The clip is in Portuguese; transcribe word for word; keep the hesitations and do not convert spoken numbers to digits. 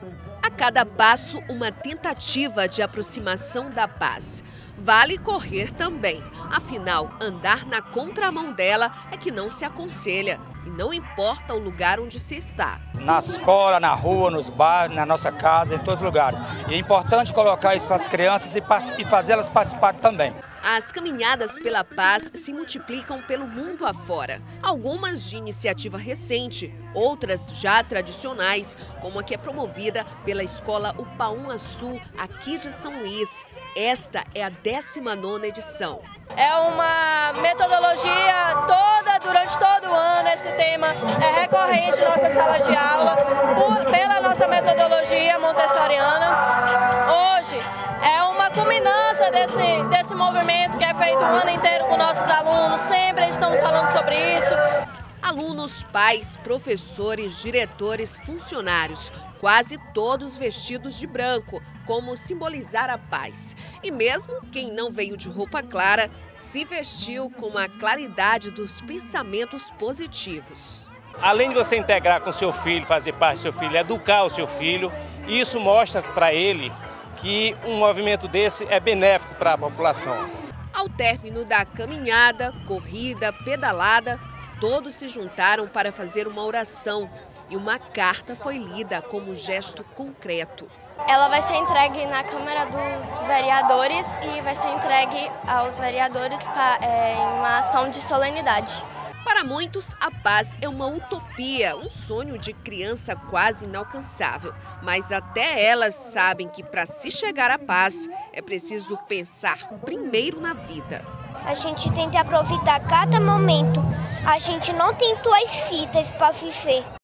A cada passo, uma tentativa de aproximação da paz. Vale correr também. Afinal, andar na contramão dela é que não se aconselha. E não importa o lugar onde se está. Na escola, na rua, nos bares, na nossa casa, em todos os lugares. E é importante colocar isso para as crianças e, e fazê-las participar também. As caminhadas pela paz se multiplicam pelo mundo afora. Algumas de iniciativa recente, outras já tradicionais, como a que é promovida pela Escola Upauaçu, aqui de São Luís. Esta é a décima nona edição. É uma metodologia toda, durante todo o ano, esse tema é recorrente em nossa sala de aula, por, pela nossa metodologia montessoriana. Hoje é uma culminância desse, desse movimento que é feito o ano inteiro com nossos alunos, sempre estamos falando sobre isso. Alunos, pais, professores, diretores, funcionários, quase todos vestidos de branco, como simbolizar a paz. E mesmo quem não veio de roupa clara, se vestiu com a claridade dos pensamentos positivos. Além de você integrar com seu filho, fazer parte do seu filho, educar o seu filho, isso mostra para ele que um movimento desse é benéfico para a população. Ao término da caminhada, corrida, pedalada, todos se juntaram para fazer uma oração e uma carta foi lida como gesto concreto. Ela vai ser entregue na Câmara dos Vereadores e vai ser entregue aos vereadores pra, é, em uma ação de solenidade. Para muitos, a paz é uma utopia, um sonho de criança quase inalcançável. Mas até elas sabem que para se chegar à paz é preciso pensar primeiro na vida. A gente tem que aproveitar cada momento. A gente não tem duas fitas para viver.